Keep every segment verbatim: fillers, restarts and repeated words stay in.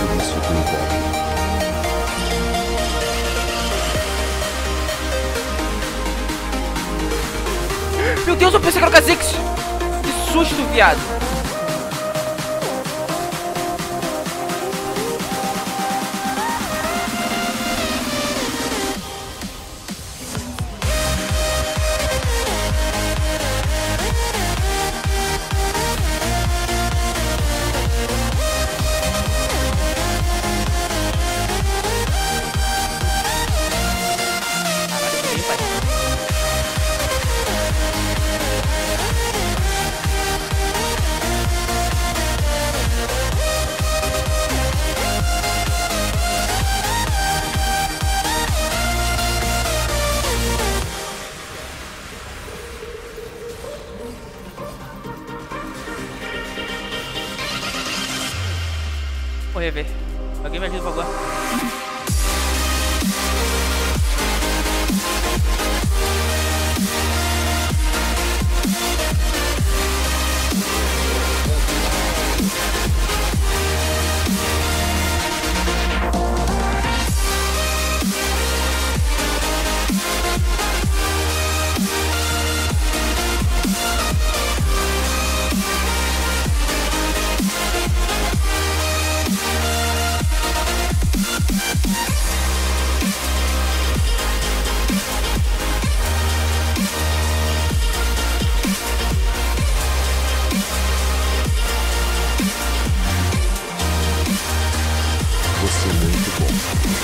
por isso tu envolve. Meu Deus, eu pensei que era o Kha'Zix! Que susto, viado! Vou rever. Alguém me ajuda, por favor. Você é muito bom.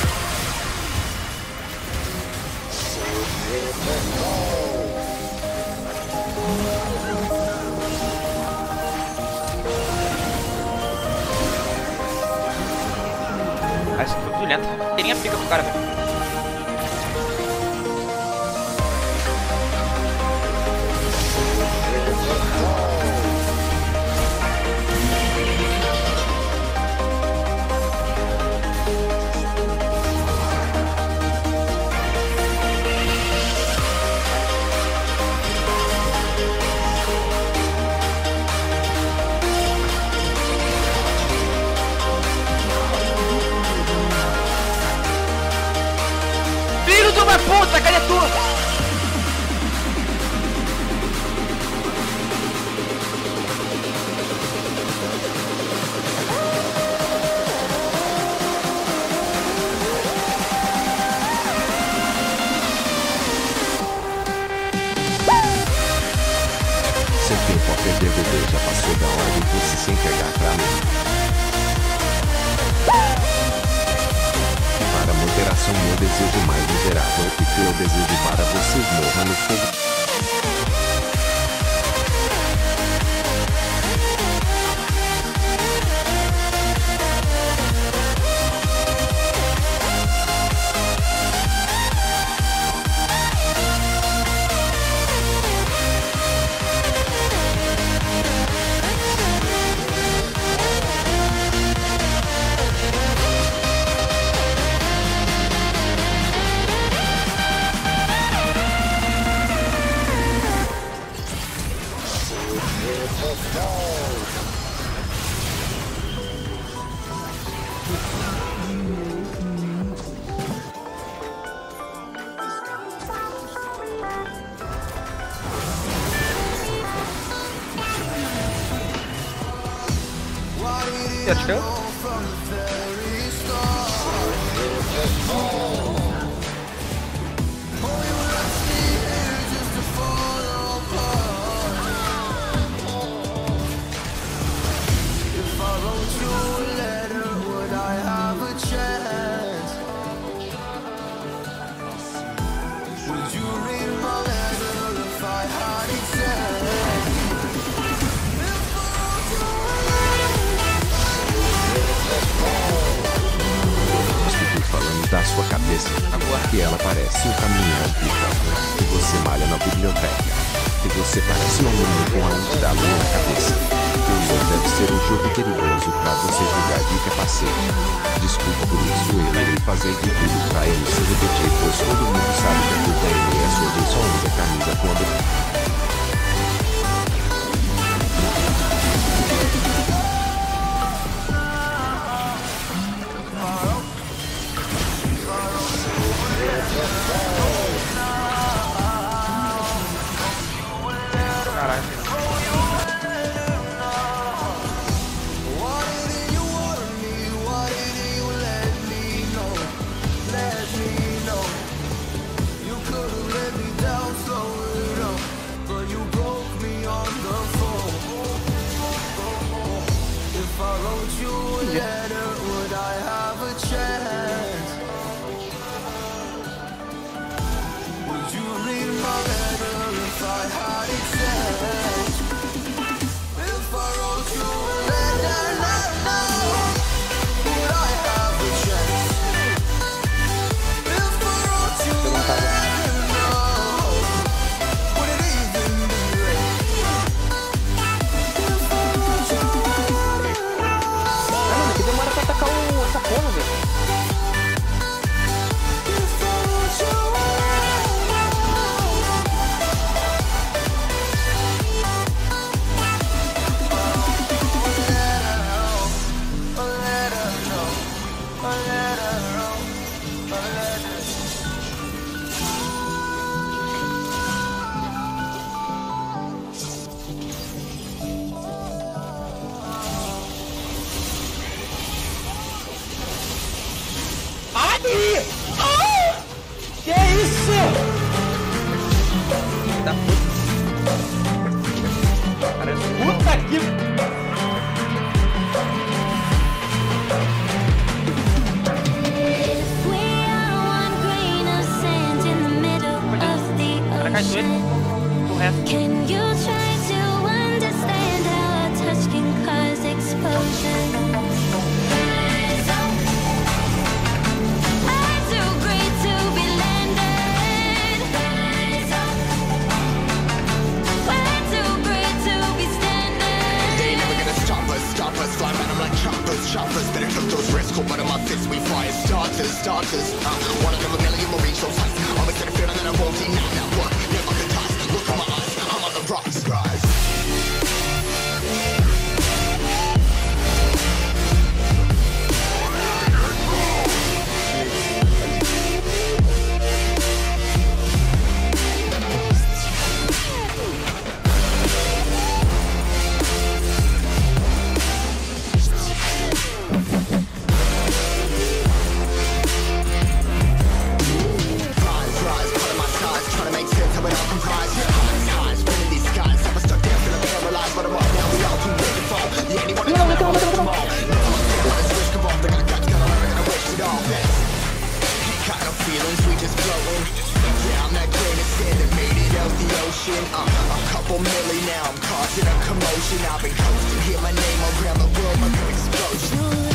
Ah, isso foi muito lento. Teria pica pro cara, velho. Filho de uma puta, cadê tu? Seu tempo a perder bebê já passou da hora de você se entregar pra mim. Para moderação, meu desejo mais miserável é que eu desejo para vocês morra no fogo. Você achou? Da sua cabeça, agora que ela parece um caminhão picado, que você malha na biblioteca, que você parece um menino com a luz da lua na cabeça. O LoL deve ser um jogo perigoso pra você jogar de capacete. Desculpa por isso, eu irei fazer de tudo pra ele se repetir, pois todo mundo sabe que a culpa é ele e a sua só usa camisa quando... Caralho. Que isso? Da puta. Parece Puta que... Cara, cai doido. O resto. Can you try to understand how a touch can cause explosion? I'm too great to be landed. We're too great to be standing. They never gonna stop us, stop us. Fly at 'em like choppers, choppers. Better cook those risks. Cold one of my fists, we fire starters, starters. Uh, one of them a million will reach those heights. Always get a feeling that I won't deny that work. Never could toss. Look at my eyes, I'm on the rocks, rise. A couple milli now, I'm causing a commotion. I've been coasting, hear my name around the world, my good explosion.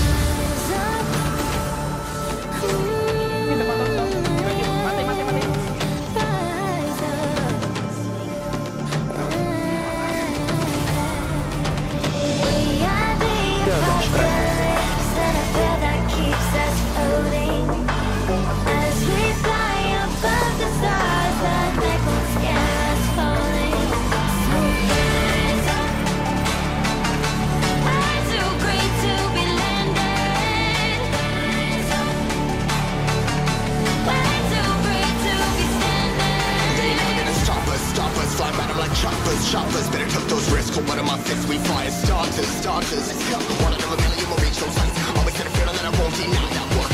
Choppers, choppers, better took those risks. One of my fists, we fire starters, starters. One of them a million will reach those heights. Always get a feeling that I won't deny that work.